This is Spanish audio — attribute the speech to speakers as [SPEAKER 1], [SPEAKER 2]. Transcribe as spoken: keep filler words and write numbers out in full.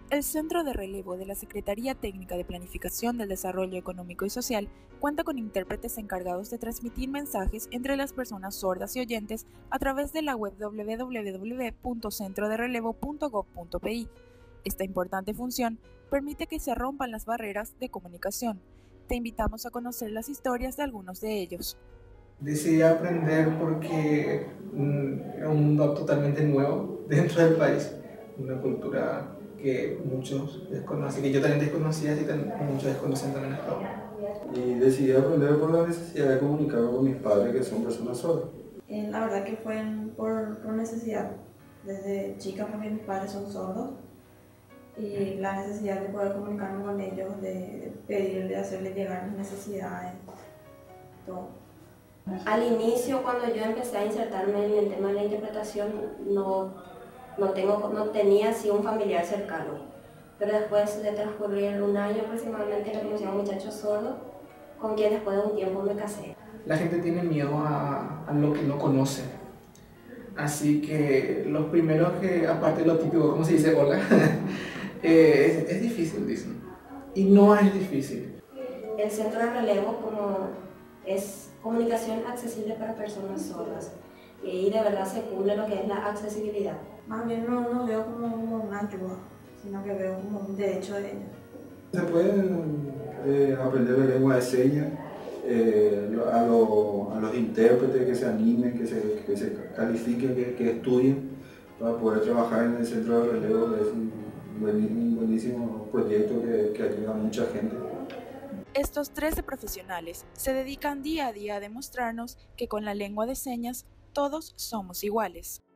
[SPEAKER 1] El Centro de Relevo de la Secretaría Técnica de Planificación del Desarrollo Económico y Social cuenta con intérpretes encargados de transmitir mensajes entre las personas sordas y oyentes a través de la web doble u doble u doble u punto centro de relevo punto gob punto pe. Esta importante función permite que se rompan las barreras de comunicación. Te invitamos a conocer las historias de algunos de ellos.
[SPEAKER 2] Decidí aprender porque mm, era un mundo totalmente nuevo dentro del país, una cultura que muchos desconocen, que yo también desconocía y también muchos desconocen también hasta ahora.
[SPEAKER 3] Y decidí aprender por la necesidad de comunicarme con mis padres, que son personas sordas.
[SPEAKER 4] Eh, la verdad que fue por, por necesidad, desde chica, porque mis padres son sordos, y la necesidad de poder comunicarme con ellos, de, de pedirle, de hacerles llegar mis necesidades, todo.
[SPEAKER 5] Al inicio, cuando yo empecé a insertarme en el tema de la interpretación, no, no, tengo, no tenía así un familiar cercano. Pero después de transcurrir un año aproximadamente, le conocí a un muchacho sordo, con quien después de un tiempo me casé.
[SPEAKER 2] La gente tiene miedo a, a lo que no conoce. Así que los primeros que, aparte de lo típico, ¿cómo se dice? Hola. eh, es, es difícil, dicen. Y no es difícil.
[SPEAKER 5] El Centro de Relevo como es comunicación accesible para personas sordas, y ahí de verdad se cumple lo que es la accesibilidad.
[SPEAKER 4] Más bien no, no veo como, como una ayuda, sino que veo como un derecho de ellos.
[SPEAKER 3] Se puede eh, aprender la lengua de señas, eh, a, lo, a los intérpretes que se animen, que se, que se califiquen, que, que estudien para poder trabajar en el Centro de Relevo, que es un, un buenísimo proyecto que, que ayuda a mucha gente.
[SPEAKER 1] Estos trece profesionales se dedican día a día a demostrarnos que con la lengua de señas todos somos iguales.